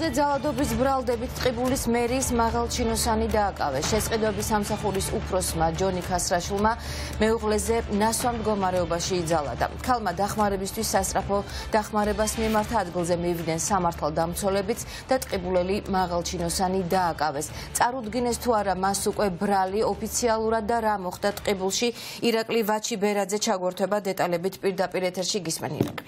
ქალზე ძალადობის ბრალდებით ტყიბულის მერის მაღალჩინოსანი დააკავეს. შესყიდვების სამსახურის უფროსმა ჯონი ქასრაშვილმა მეუღლეზე ნასვამ მდგომარეობაში იძალადა. ქალმა დახმარებისთვის სასწრაფო დახმარებას მიმართა, ადგილზე მივიდნენ სამართალდამცველებიც და ტყიბულელი მაღალჩინოსანი დააკავეს. წარუდგინეს თუ არა მას უკვე ბრალი ოფიციალურად და რა მოხდა ტყიბულში, ირაკლი ვაჩიბერაძე ჩაგვერთვება დეტალებით პირდაპირ ეთერში. გისმენ ირაკლი.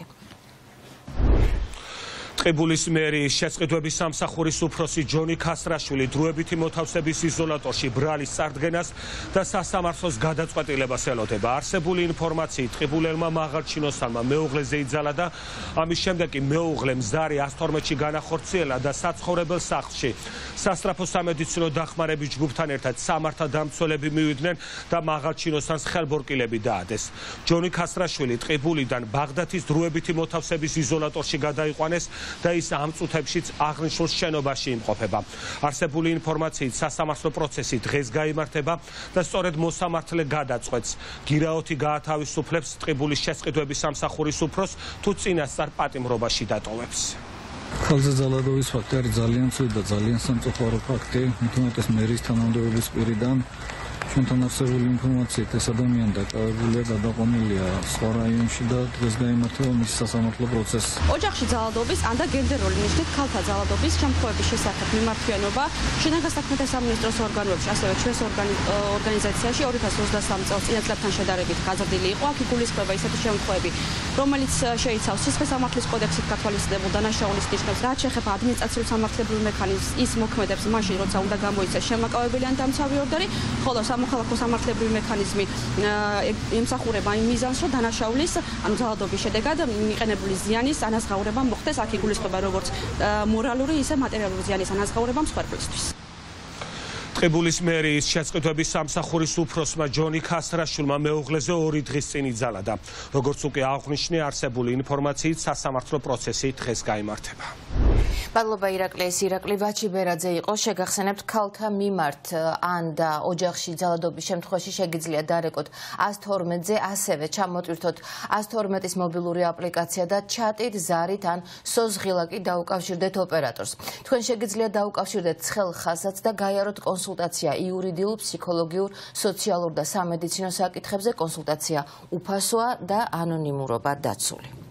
ტყიბულის მერის შესყიდვების სამსახურის უფროსი ჯონი ქასრაშვილი დროებითი მოთავსების იზოლატორში ბრალის წარდგენას და სასამართლოს გადაწყვეტილებას ელოდება. არსებული ინფორმაციით ტყიბულელმა მაღალჩინოსანმა მეუღლეზე იძალა და ამის შემდეგ კი მეუღლემ ზარი 112-ში განახორციელა და საცხოვრებელ სახლში სასწრაფო სამედიცინო დახმარების ჯგუფთან ერთად სამართალდამცველები მივიდნენ და მაღალჩინოსანს ხელბორკილები დაადეს. ჯონი ქასრაშვილი ტყიბულიდან ბაღდათის დროებითი მოთავსების იზოლატორში გადაიყვანეს და ის ამ წუთებშიც აღნიშნულ შენობაში იმყოფება. არსებული ინფორმაციით სასამართლო პროცესი დღეს გაიმართება და სწორედ მოსამართლე გადაწყვეტს, გირაოთი გაათავისუფლებს ტყიბულის შესყიდვების სამსახურის უფროსს თუ წინასწარ პატიმრობაში დატოვებს. ქალზე ძალადობის ფაქტი არის ძალიან ცუდი და ძალიან სამწუხარო ფაქტი, მithumetes მერის თანამდებობის პირიდან. ჩვენთან არსებული ინფორმაციით ეს ადამიანი დაკავებულია, გადაყვანილია სხვა რაიონში და დღეს გაიმართება მის სასამართლო პროცესი. ოჯახში ძალადობის ან და გენდერული ნიშნით ქალთა ძალადობის შემთხვევების შესახებ მიმართვიანობა შინაგან საქმეთა სამინისტროს ორგანოებში, ასევე ჩვენს ორგანიზაციაში 2023 წელს წინა წლებთან შედარებით გაზრდილი იყო. აქ იგულისხმება ისეთი შემთხვევები, რომელიც შეიცავს სისხლისამართლის კოდექსით გათვალისწინებულ დანაშაულის ნიშნებს, რაც შეეხება ადმინისტრაციულ სამართლებრივ მექანიზმს, ის მოქმედებს მაშინ, როცა უნდა გამოიცეს შემაკავებელი ან დამცავი ორდერი, ხოლო სამოქალაქო სამართლებრივი მექანიზმი ემსახურება იმ მიზანს, რომ დანაშაულის, ანუ ძალადობის შედეგად მიყენებული ზიანის ანაზღაურება მოხდეს. აქ იგულისხმება როგორც მორალური, ისე მატერიალური ზიანის ანაზღაურება მსხვერპლისთვის. ტყიბულის მერის შესყიდვების სამსახურის უფროსმა ჯონი ქასრაშვილმა მეუღლეზე 2 დღის წინ იძალადა. როგორც უკვე აღნიშნე, არსებული ინფორმაციით სასამართლო პროცესი დღეს გაიმართება. მადლობა ირაკლი, ეს ირაკლი ვაჩიბერაძე იყო. შეგახსენებთ, ქალთა მიმართ ან და ოჯახში ძალადობის შემთხვევაში შეგიძლია დარეკოთ 112-ზე, ასევე ჩამოტვირთოთ 112-ის მობილური აპლიკაცია და ჩატით, ზარით ან სოზღილაკი დაუკავშირდეთ ოპერატორს. თქვენ შეგიძლია დაუკავშირდეთ ცხელ ხაზს და გაიაროთ კონსულტაცია იურიდიულ, ფსიქოლოგიურ, სოციალურ და სამედიცინო საკითხებზე. კონსულტაცია უფასოა და ანონიმურობა დაცული.